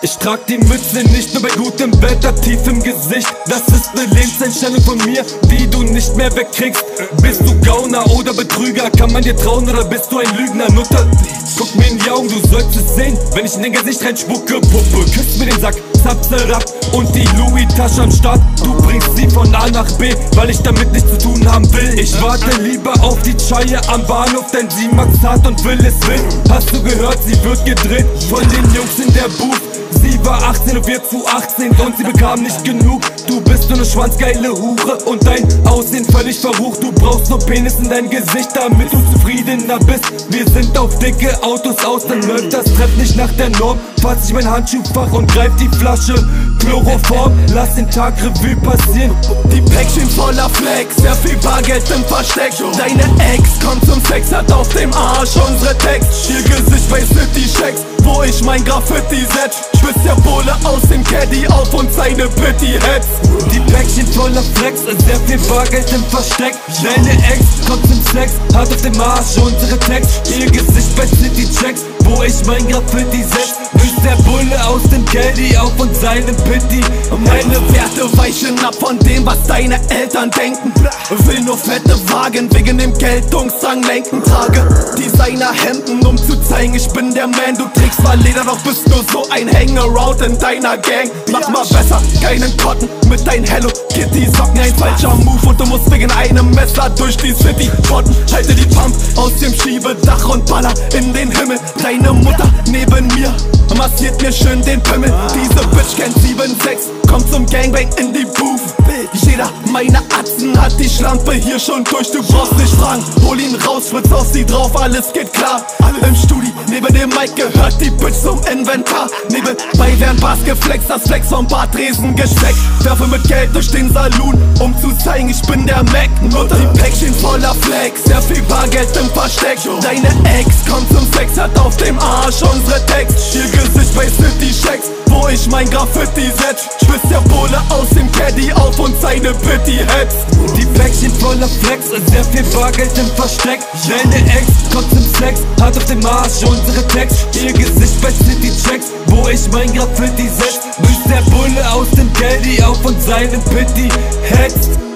Ich trag die Mütze nicht nur bei gutem Wetter, tief im Gesicht. Das ist ne Lebenseinstellung von mir, die du nicht mehr wegkriegst. Bist du Gauner oder Betrüger? Kann man dir trauen oder bist du ein Lügner? Nutter, guck mir in die Augen, du sollst es sehen, wenn ich in dein Gesicht reinspucke. Puppe, küsst mir den Sack, zapse ab und die Louis-Tasche am Start. Du bringst sie von A nach B, weil ich damit nichts zu tun haben will. Ich warte lieber auf die Chaie am Bahnhof, denn sie mag's hart und will es wild. Hast du gehört, sie wird gedreht von den Jungs in der Booth. Sie war 18 und wir zu 18 und sie bekam nicht genug. Du bist nur ne schwanzgeile Hure und dein Aussehen völlig verrucht. Du brauchst nur Penis in dein Gesicht, damit du zufriedener bist. Wir sind auf dicke Autos aus, dann läuft das Treff nicht nach der Norm. Fass ich mein Handschuhfach und greif die Flasche Chloroform. Lass den Tag Revue passieren. Die Päckchen voller Flex, sehr viel Bargeld im Versteck. Deine Ex kommt zum Sex, hat auf dem Arsch unsere Text. Ihr Gesicht bei City Checks, wo ich mein Graffiti setz. Spitzt der Bohle aus dem Caddy auf und seine Bitty Heads. Die Päckchen voller Flex, sehr viel Bargeld im Versteck. Deine Ex kommt zum Sex, hat auf dem Arsch unsere Text. Ihr Gesicht bei City Checks, wo ich mein Graffiti setz. Bis der Bulle aus dem Caddy auf und seinem Pitti. Meine Werte weichen ab von dem, was deine Eltern denken. Will nur fette Wagen wegen dem Geltungsdrang lenken. Trage Designerhemden, um zu zeigen, ich bin der Man. Du trägst mal Leder, doch bist nur so ein Hangaround in deiner Gang. Mach mal besser keinen Cotton mit deinen Hello Kitty Socken. Ein falscher Move und du musst wegen einem Messer durch die City spotten. Halte die Pump aus dem Schiebedach und baller in den Himmel. Deine Mutter neben mir massiert mir schön den Pimmel. Diese Bitch kennt 7-6, kommt zum Gangbang in die Booth. Jeder meiner Atzen hat die Schlampe hier schon durch, du brauchst nicht fragen. Hol ihn raus, spritz aus sie drauf, alles geht klar. Alle im Studio, neben dem Mic gehört die Bitch zum Inventar. Nebenbei werden Bars geflext, das Flex vom Bartresen gesteckt. Werfe mit Geld durch den Saloon, um zu zeigen, ich bin der Mac. Nutter, die Päckchen voller Flex, sehr viel Bargeld im Versteck. Deine Ex kommt zum Sex, hat auf dem Arsch unsere Text. Ihr Gesicht bei City Checks, wo ich mein Graffiti setz. Spitzt der Bohle aus dem Caddy auf und seine Bitty Heads. Die Päckchen voller Flex, sehr viel Bargeld im Versteck. Deine Ex kommt zum Sex, hat auf dem Arsch unsere Text. Ihr Gesicht bei City Checks, wo ich mein Graffiti setz. Bis der Bulle aus dem Caddy auf und seinem Pitti Heads.